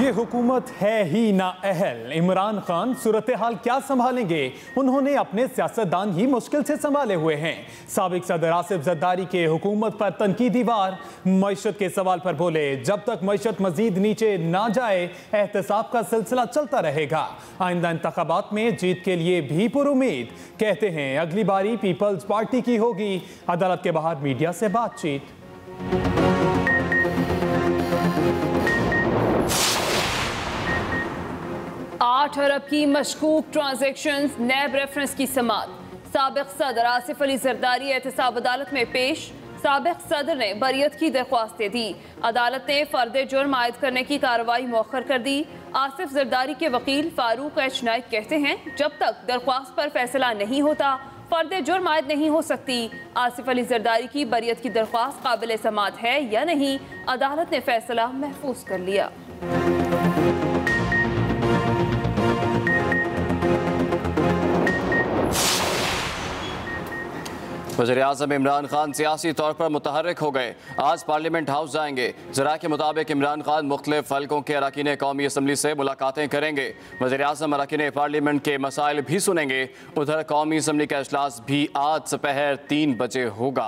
ये हुकूमत है ही ना अहल। इमरान खान सूरत हाल क्या संभालेंगे? उन्होंने अपने सियासतदान ही मुश्किल से संभाले हुए हैं। साबिक सदर आसिफ जरदारी के हुकूमत पर तनकीदी वार। मईशत के सवाल पर बोले, जब तक मईशत मजीद नीचे ना जाए एहतसाब का सिलसिला चलता रहेगा। आइंदा इंतखाबात में जीत के लिए भी पुरुमीद। कहते हैं अगली बारी पीपल्स पार्टी की होगी। अदालत के बाहर मीडिया से बातचीत। 8 अरब की मशकूक ट्रांजैक्शंस, नैब रेफरेंस की समात। साबिक सदर आसिफ अली जरदारी एहतसाब अदालत में पेश। साबिक सदर ने बरियत की दरख्वास्त दे दी। अदालत ने फर्द जुर्म आयद करने की कार्रवाई मौखर कर दी। आसिफ जरदारी के वकील फारूक एच नाइक कहते हैं, जब तक दरख्वास्त पर फैसला नहीं होता फर्द जुर्म आयद नहीं हो सकती। आसिफ अली जरदारी की बरियत की दरख्वास्त काबिल समात है या नहीं, अदालत ने फैसला महफूज कर लिया। वज़ीर-ए-आज़म इमरान खान सियासी तौर पर मुतहर्रिक हो गए। आज पार्लियामेंट हाउस जाएंगे। ज़रा के मुताबिक इमरान खान मुख्तलिफ हल्कों के अरकान कौमी असम्बली से मुलाकातें करेंगे। वज़ीर-ए-आज़म अरकान पार्लियामेंट के मसाइल भी सुनेंगे। उधर कौमी असम्बली का इजलास भी आज दोपहर 3 बजे होगा।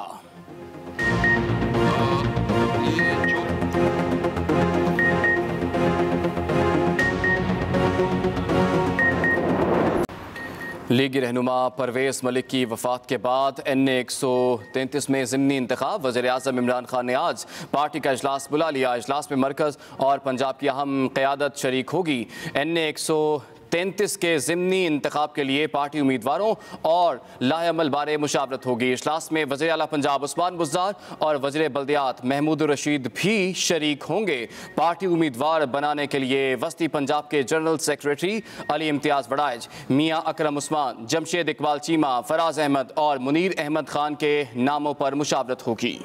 लीगी रहनुमा परवेज़ मलिक की वफ़ात के बाद NA 133 में ज़िमनी इंतखाब। वज़ीर-ए-आज़म इमरान खान ने आज पार्टी का इजलास बुला लिया। इजलास में मरकज़ और पंजाब की अहम क़यादत शरीक होगी। NA 133 के ज़िमनी इंतखाब के लिए पार्टी उम्मीदवारों और लाएअमल बारे मुशावरत होगी। इजलास में वज़ीर आला पंजाब उस्मान बुज़दार और वज़ीर बल्दियात महमूद रशीद भी शरीक होंगे। पार्टी उम्मीदवार बनाने के लिए वस्ती पंजाब के जनरल सेक्रेटरी अली इम्तियाज़ वड़ाइज, मियाँ अकरम उस्मान, जमशेद इकबाल चीमा, फराज अहमद और मुनीर अहमद खान के नामों पर मुशावरत होगी।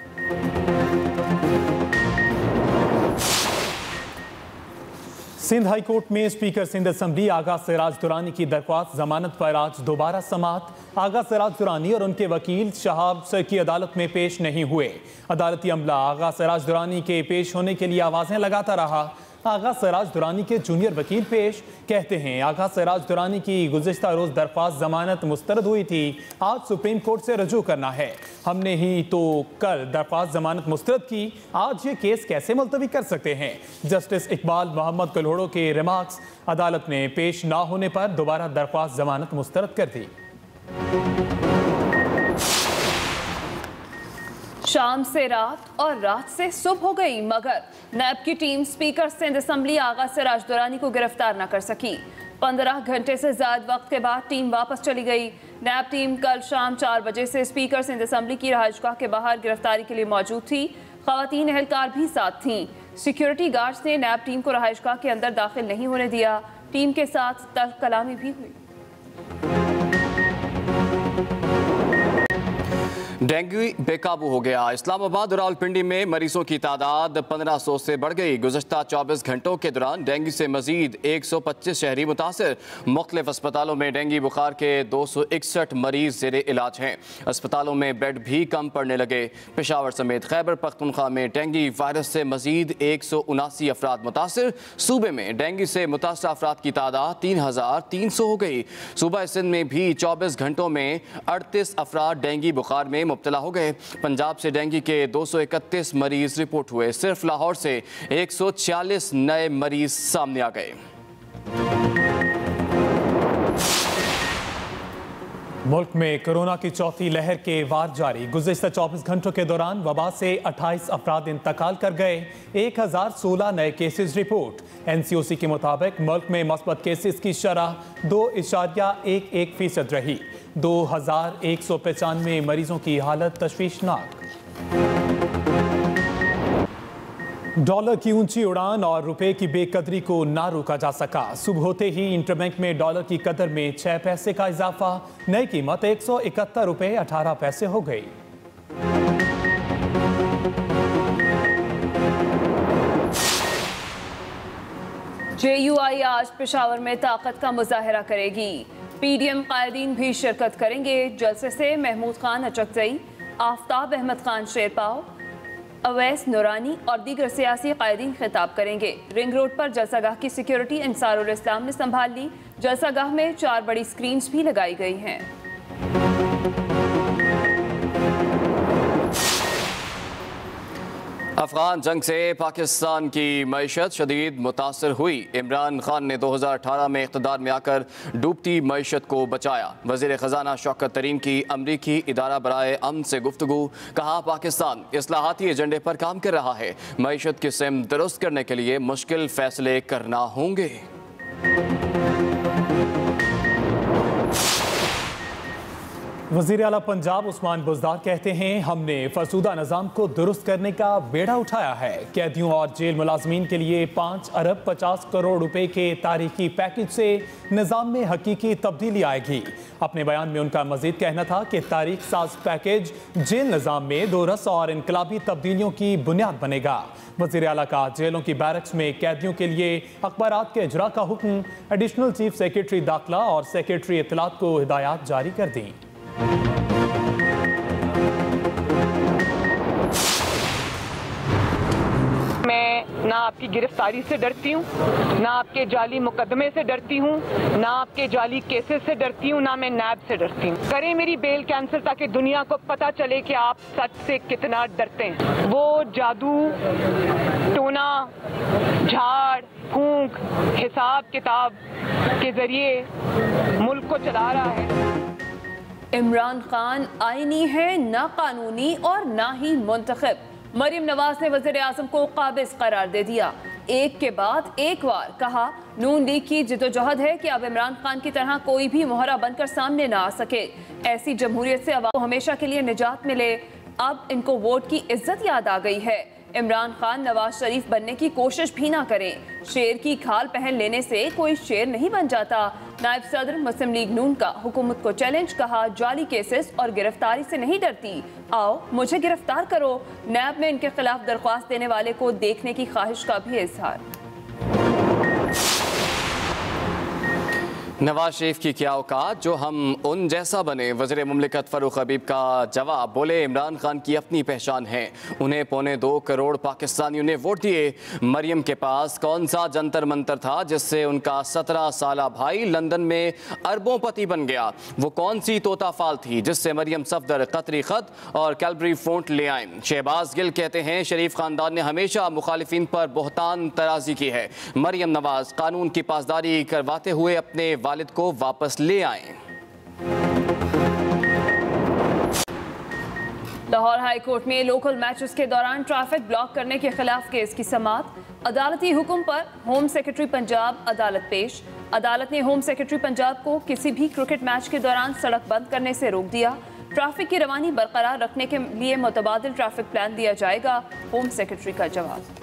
सिंध हाई कोर्ट में स्पीकर सिंध असम्बली आगा सिराज दुरानी की दरख्वास्त जमानत पर आज दोबारा समात। आगा सिराज दुरानी और उनके वकील शहाब सर की अदालत में पेश नहीं हुए। अदालती अमला आगा सिराज दुरानी के पेश होने के लिए आवाजें लगाता रहा। आगा सिराज दुरानी के जूनियर वकील पेश। कहते हैं आगा सिराज दुरानी की गुज़िश्ता रोज़ दरख्वास्त जमानत मुस्तरद हुई थी, आज सुप्रीम कोर्ट से रजू करना है। हमने ही तो कल दरख्वास्त जमानत मुस्तरद की, आज ये केस कैसे मुलतवी कर सकते हैं? जस्टिस इकबाल मोहम्मद कल्होड़ो के रिमार्क्स। अदालत ने पेश ना होने पर दोबारा दरख्वास्त जमानत मुस्तरद कर दी। शाम से रात और रात से सुबह हो गई, मगर नैब की team speaker Sindh assembly Agha Siraj Durrani को गिरफ्तार न कर सकी। 15 घंटे से ज्यादा वक्त के बाद टीम वापस चली गई। नैब टीम कल शाम 4 बजे से स्पीकर सिंध असम्बली की रहायशगाह के बाहर गिरफ्तारी के लिए मौजूद थी। खवातीन एहलकार भी साथ थीं। सिक्योरिटी गार्ड्स ने नैब टीम को रहायशगाह के अंदर दाखिल नहीं होने दिया। टीम के साथ तल्ख कलामी भी हुई। डेंगू बेकाबू हो गया। इस्लामाबाद और रावलपिंडी में मरीजों की तादाद 1500 से बढ़ गई। गुज़श्ता 24 घंटों के दौरान डेंगू से मजीद 125 शहरी मुतासर। मुख्तलिफ अस्पतालों में डेंगू बुखार के 261 मरीज ज़ेरे इलाज हैं। अस्पतालों में बेड भी कम पड़ने लगे। पेशावर समेत खैबर पख्तूनख्वा में डेंगू वायरस से मजीद 179 अफराद मुतासर। सूबे में डेंगू से मुतासर अफराद की तादाद 3300 हो गई। सूबा सिंध में भी 24 घंटों में 38 अफराद डेंगू बुखार में मुब्तला हो गए। पंजाब से डेंगू के 231 मरीज रिपोर्ट हुए। सिर्फ लाहौर से 146 नए मरीज सामने आ गए। मुल्क में कोरोना की चौथी लहर के वार जारी। गुज़िश्ता 24 घंटों के दौरान वबा से 28 अफराद इंतकाल कर गए। 1016 नए केसेस रिपोर्ट। NCOC के मुताबिक मुल्क में मस्बत केसेस की शरह 2.11% रही। 2195 मरीजों की हालत तशवीशनाक। डॉलर की ऊंची उड़ान और रुपए की बेकदरी को ना रोका जा सका। सुबह होते ही इंटरबैंक में डॉलर की कदर में 6 पैसे का इजाफा। नई कीमत 171 रुपए 18 पैसे हो गई। JUI आज पेशावर में ताकत का मुजाहरा करेगी। PDM कायदीन भी शिरकत करेंगे। जलसे से महमूद खान अचकजई, आफ्ताब अहमद खान शेरपाव, अवैस नूरानी और दीगर सियासी कायदीन खिताब करेंगे। रिंग रोड पर जलसागाह की सिक्योरिटी अंसारुल इस्लाम ने संभाल ली। जलसागाह में 4 बड़ी स्क्रीन्स भी लगाई गई हैं। अफगान जंग से पाकिस्तान की मईशत शदीद मुतासर हुई। इमरान खान ने 2018 में इक़्तिदार में आकर डूबती मईशत को बचाया। वज़ीर ख़जाना शौकत तरीन की अमरीकी इदारा बराए अमन से गुफ्तगू। कहा पाकिस्तान इस्लाहाती एजेंडे पर काम कर रहा है। मईशत की सिम दुरुस्त करने के लिए मुश्किल फैसले करना होंगे। वज़ीर आला पंजाब उस्मान बुज़दार कहते हैं हमने फरसूदा निज़ाम को दुरुस्त करने का बेड़ा उठाया है। कैदियों और जेल मुलाजमीन के लिए 5 अरब 50 करोड़ रुपए के तारीखी पैकेज से निज़ाम में हकीकी तब्दीली आएगी। अपने बयान में उनका मजीद कहना था कि तारीख साज पैकेज जेल निज़ाम में दोरस और इनकलाबी तब्दीलियों की बुनियाद बनेगा। वज़ीर आला का जेलों की बैरक्स में कैदियों के लिए अखबारात के इजरा का हुक्म। एडिशनल चीफ सेक्रेटरी दाखिला और सेक्रेटरी इत्तलात को हिदायत जारी कर दी। मैं ना आपकी गिरफ्तारी से डरती हूँ, ना आपके जाली मुकदमे से डरती हूँ, ना आपके जाली केसेस से डरती हूँ, ना मैं नैब से डरती हूँ। करें मेरी बेल कैंसिल ताकि दुनिया को पता चले कि आप सच से कितना डरते हैं। वो जादू, टोना, झाड़ फूंक, हिसाब किताब के जरिए मुल्क को चला रहा है। इमरान खान आईनी है, ना कानूनी और ना ही मुंतखब। मरियम नवाज ने वज़ीर आज़म को काबिज करार दे दिया। एक के बाद एक बार कहा नून लीग की जिद्दोजहद है कि अब इमरान खान की तरह कोई भी मोहरा बनकर सामने ना आ सके। ऐसी जमहूरियत से अवाम को हमेशा के लिए निजात मिले। अब इनको वोट की इज्जत याद आ गई है। इमरान खान नवाज शरीफ बनने की कोशिश भी ना करें। शेर की खाल पहन लेने से कोई शेर नहीं बन जाता। नायब सदर मुस्लिम लीग नून का हुकूमत को चैलेंज। कहा जाली केसेस और गिरफ्तारी से नहीं डरती, आओ मुझे गिरफ्तार करो। नैब में इनके खिलाफ दरख्वास्त देने वाले को देखने की ख्वाहिश का भी इजहार। नवाज शरीफ की क्या औकात जो हम उन जैसा बने। वज़ीर मुमलिकत फ़ारूक हबीब का जवाब। बोले इमरान खान की अपनी पहचान है, उन्हें 2.25 करोड़ पाकिस्तानियों ने वोट दिए। मरियम के पास कौन सा जंतर मंतर था जिससे उनका 17 साला भाई लंदन में अरबोंपति बन गया। वो कौन सी तोता फाल थी जिससे मरियम सफदर कतरी ख़त और कैलबरी फ़ॉन्ट ले आए। शहबाज गिल कहते हैं शरीफ ख़ानदान ने हमेशा मुखालिफिन पर बहतान तराजी की है। मरियम नवाज कानून की पासदारी करवाते हुए अपने वालिद को वापस ले आए। लाहौर हाई कोर्ट में लोकल मैचेस के दौरान ट्रैफिक ब्लॉक करने के खिलाफ केस की समाअत। अदालती हुक्म पर होम सेक्रेटरी पंजाब अदालत पेश। अदालत ने होम सेक्रेटरी पंजाब को किसी भी क्रिकेट मैच के दौरान सड़क बंद करने से रोक दिया। ट्रैफिक की रवानी बरकरार रखने के लिए मुतबादिल ट्रैफिक प्लान दिया जाएगा। होम सेक्रेटरी का जवाब।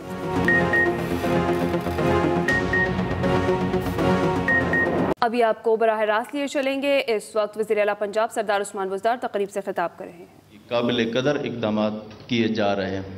अभी आपको बराह रास्त लिए चलेंगे। इस वक्त वज़ीर आला पंजाब सरदार उस्मान बुज़दार तकरीब से खिताब कर रहे हैं। काबिल कदर इक़दाम किए जा रहे हैं।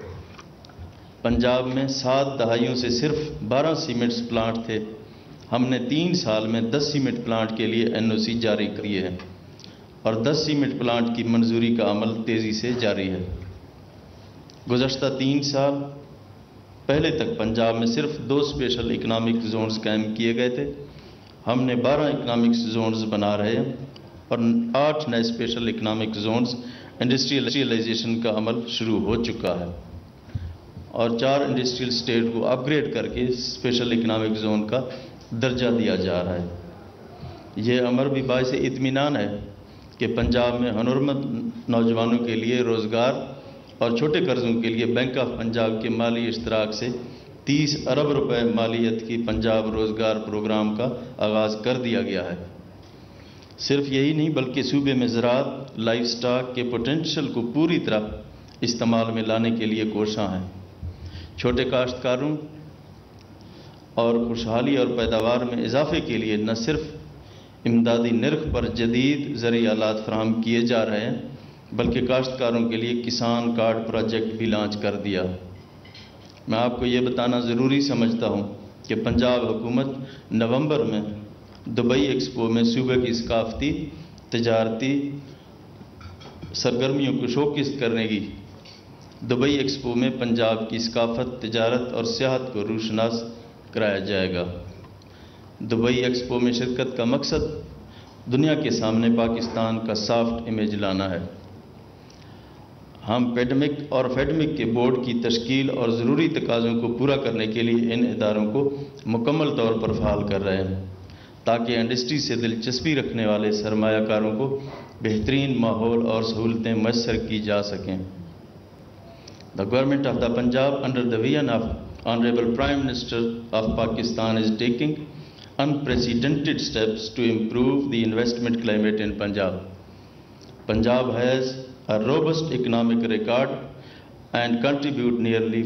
पंजाब में 7 दहाइयों से सिर्फ 12 सीमेंट्स प्लांट थे। हमने 3 साल में 10 सीमेंट प्लांट के लिए NOC जारी किए हैं और 10 सीमेंट प्लांट की मंजूरी का अमल तेज़ी से जारी है। गुज़श्ता 3 साल पहले तक पंजाब में सिर्फ 2 स्पेशल इकनॉमिक जोन्स कायम किए गए थे। हमने 12 इकनॉमिक जोन्स बना रहे हैं और 8 नए स्पेशल इकनॉमिक जोन्स इंडस्ट्रियलाइजेशन का अमल शुरू हो चुका है और 4 इंडस्ट्रियल स्टेट को अपग्रेड करके स्पेशल इकनॉमिक जोन का दर्जा दिया जा रहा है। यह अमर भी बाइस इत्मीनान है कि पंजाब में हुनरमंद नौजवानों के लिए रोज़गार और छोटे कर्ज़ों के लिए बैंक ऑफ पंजाब के माली इश्तराक से 30 अरब रुपए मालियत की पंजाब रोज़गार प्रोग्राम का आगाज़ कर दिया गया है। सिर्फ यही नहीं बल्कि सूबे में ज़राअत लाइफ स्टॉक के पोटेंशियल को पूरी तरह इस्तेमाल में लाने के लिए कोशिशां हैं। छोटे काश्तकारों और खुशहाली और पैदावार में इजाफे के लिए न सिर्फ इमदादी निर्ख पर जदीद ज़रिए आलात फराहम किए जा रहे हैं बल्कि काश्तकारों के लिए किसान कार्ड प्रोजेक्ट भी लॉन्च कर दिया। मैं आपको ये बताना ज़रूरी समझता हूँ कि पंजाब हुकूमत नवंबर में दुबई एक्सपो में सूबे की सकाफती तजारती सरगर्मियों को शोकेस करने की दुबई एक्सपो में पंजाब की सकाफत, तिजारत और सियाहत को रूशनास कराया जाएगा। दुबई एक्सपो में शिरकत का मकसद दुनिया के सामने पाकिस्तान का सॉफ्ट इमेज लाना है। हम पेडमिक और फेडमिक के बोर्ड की तश्कील और ज़रूरी तकाज़ों को पूरा करने के लिए इन इदारों को मुकम्मल तौर पर फ़ाल कर रहे हैं, ताकि इंडस्ट्री से दिलचस्पी रखने वाले सरमायाकारों को बेहतरीन माहौल और सहूलतें मैसर की जा सकें। The government of the Punjab under the vision of honourable prime minister of Pakistan is taking unprecedented steps to improve the investment climate in Punjab. Punjab has a robust economic record and contribute nearly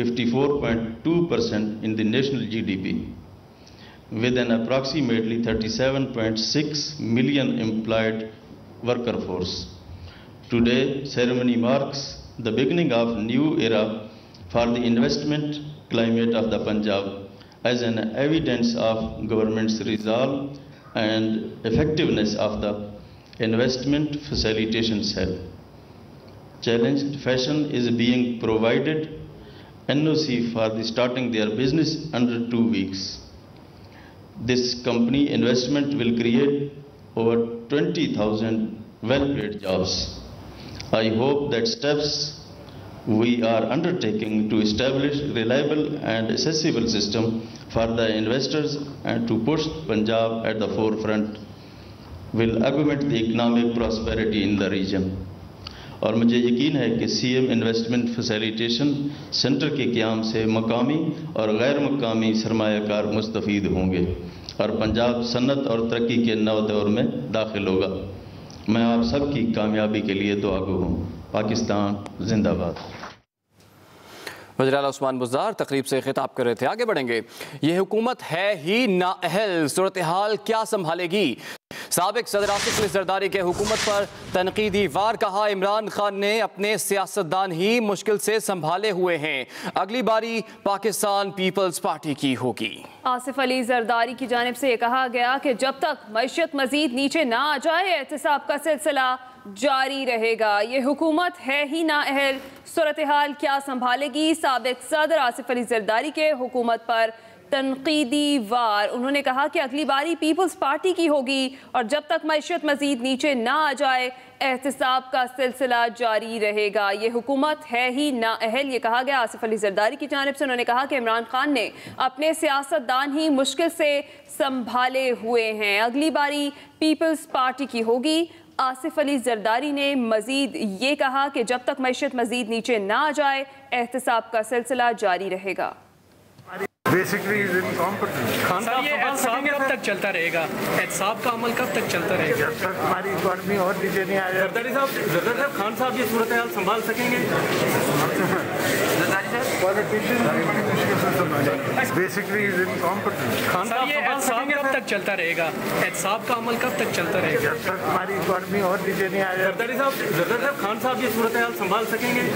54.2% in the national GDP, with an approximately 37.6 million employed worker force. Today, ceremony marks the beginning of new era for the investment climate of the Punjab, as an evidence of government's resolve and effectiveness of the investment facilitation cell. Challenged Fashion is being provided NOC for the starting their business under 2 weeks. This company investment will create over 20,000 well-paid jobs. I hope that steps we are undertaking to establish reliable and accessible system for the investors and to push Punjab at the forefront will augment the economic prosperity in the region. और मुझे यकीन है कि CM investment facilitation centre के क़याम से मकामी और गैर मकामी सरमायाकार मुस्तफ़ीद होंगे और पंजाब सन्नत और तरक्की के नव दौर में दाखिल होगा। मैं आप सबकी कामयाबी के लिए दुआगो हूँ। पाकिस्तान जिंदाबाद। वज़ीर आला उस्मान बुज़दार तकरीब से खिताब कर रहे थे। आगे बढ़ेंगे। ये हुकूमत है ही नाअहल, सूरत हाल क्या संभालेगी? साबिक सदर आसिफ अली जरदारी के हुकूमत पर तनकीदी वार कहा। इमरान खान ने अपने सियासतदान ही मुश्किल से संभाले हुए हैं, अगली बारी पाकिस्तान पीपल्स पार्टी की होगी। आसिफ अली जरदारी की जानिब से ये कहा गया कि जब तक मईशत मजीद नीचे ना आ जाए एहतिसाब का सिलसिला जारी रहेगा। ये हुकूमत है ही नाअहल, सूरत हाल क्या संभालेगी? साबिक सदर आसिफ अली जरदारी के हुकूमत पर तनकीदी वार। उन्होंने कहा कि अगली बारी पीपल्स पार्टी की होगी और जब तक मईशत मजीद नीचे ना आ जाए एहतिसाब का सिलसिला जारी रहेगा। ये हुकूमत है ही नाअहल, ये कहा गया आसिफ अली जरदारी की जानिब से। उन्होंने कहा कि इमरान खान ने अपने सियासतदान ही मुश्किल से संभाले हुए हैं, अगली बारी पीपल्स पार्टी की होगी। आसिफ अली जरदारी ने मजीद ये कहा कि जब तक मईशत मजीद नीचे ना आ जाए एहतिसाब का सिलसिला जारी रहेगा। बेसिकली खान साहब ये एहतिसाब कब तक चलता रहेगा? एहतिसाब का अमल कब तक चलता रहेगा? जब तक हमारी इकॉनमी और नीचे नहीं आ जाए। जरदारी साहब खान साहब ये सूरत हाल संभाल सकेंगे? बेसिकली खान साहब ये एहतिसाब कब तक चलता रहेगा? एहतिसाब का अमल कब तक चलता रहेगा? जब तक हमारी इकॉनमी और नीचे नहीं आ जाए। जरदारी साहब खान साहब ये सूरत हाल संभाल सकेंगे?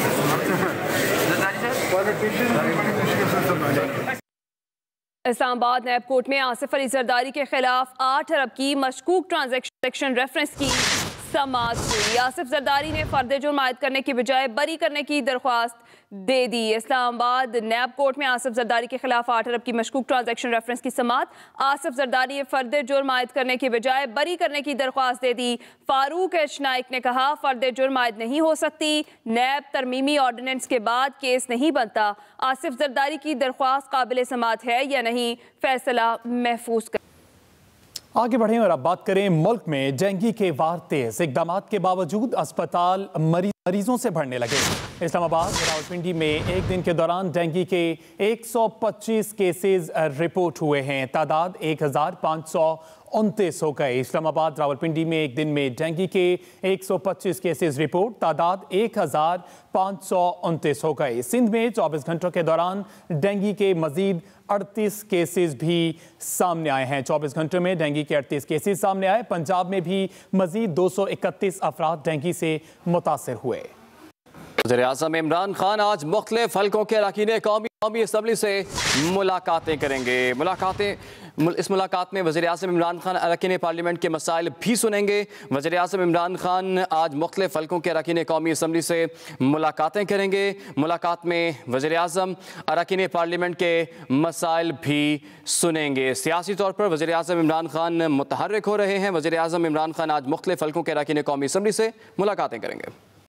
इस्लामाबाद नैब कोर्ट में आसिफ अली जरदारी के खिलाफ 8 अरब की मशकूक ट्रांजैक्शन रेफरेंस की समाअत हुई। आसिफ जरदारी ने फर्द जुर्म आयद करने की बजाय बरी करने की दरख्वास्त दे दी। इस्लामाबाद नैब कोर्ट में आसिफ जरदारी के खिलाफ 8 अरब की मशकूक ट्रांजैक्शन रेफरेंस की समाअत। आसिफ जरदारी ने फर्द जुर्म आयद करने की बजाय बरी करने की दरख्वास्त दे दी। फारूक एच नाइक ने कहा फर्द जुर्म आयद नहीं हो सकती, नैब तरमीमी ऑर्डिनेंस के बाद केस नहीं बनता। आसिफ जरदारी की दरख्वास्त काबिल समाअत है या नहीं, फैसला महफूज कर। आगे बढ़ें और अब बात करें मुल्क में डेंगू के वार तेज इकदाम के बावजूद अस्पताल मरीजों से भरने लगे। इस्लामाबाद रावलपिंडी में एक दिन के दौरान डेंगू के 125 केसेस रिपोर्ट हुए हैं, तादाद 1529 हो गए। इस्लामाबाद रावलपिंडी में एक दिन में डेंगू के 125 केसेस रिपोर्ट, तादाद 1529 हो गए। सिंध में 24 घंटों के दौरान डेंगू के मजीद 38 केसेस भी सामने आए हैं। 24 घंटों में डेंगू के 38 केसेस सामने आए। पंजाब में भी मजीद 231 अफराद डेंगू से मुतासर हुए। वज़ीर-ए-आज़म इमरान खान आज मुख्तलिफ हलकों के अरकान कौमी असम्बली से मुलाकातें करेंगे। मुलाकातें इस मुलाकात में वज़ीर-ए-आज़म इमरान खान अरकान पार्लियामेंट के मसाइल भी सुनेंगे। वज़ीर-ए-आज़म इमरान खान आज मुख्तलिफ हल्कों के अरकान कौमी असम्बली से मुलाकातें करेंगे। मुलाकात में वज़ीर-ए-आज़म अरकान पार्लियामेंट के मसाइल भी सुनेंगे। सियासी तौर पर वज़ीर-ए-आज़म इमरान खान मुतहर्रिक हो रहे हैं। वज़ीर-ए-आज़म इमरान खान आज मुख्तलिफ हल्कों के अरकान कौमी असम्बली से मुलाकातें करेंगे।